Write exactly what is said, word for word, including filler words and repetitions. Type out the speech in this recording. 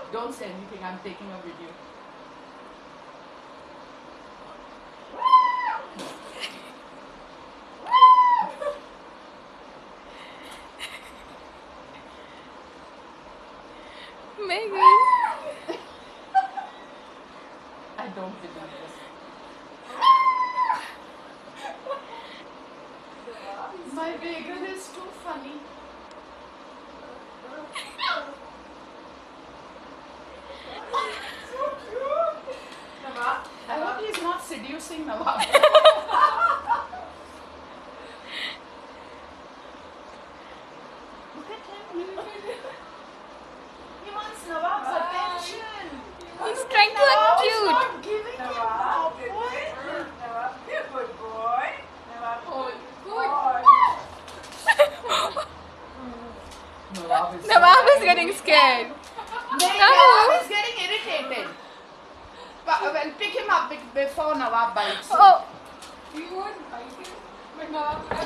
Don't say anything. I'm taking a video. Megan. I don't believe this. My Megan is too funny. So cute. Nawab, I hope he's not seducing Nawab. Look at him. He wants Nawab's attention. He's trying to act Nawab is cute. not giving him Nawab. Nawab, be a good boy. Nawab, Oh, good. Nawab is, Nawab is getting scared. Nawab is getting irritated. But, well, pick him up be- before Nawab bites. Oh. You won't bite him, but Nawab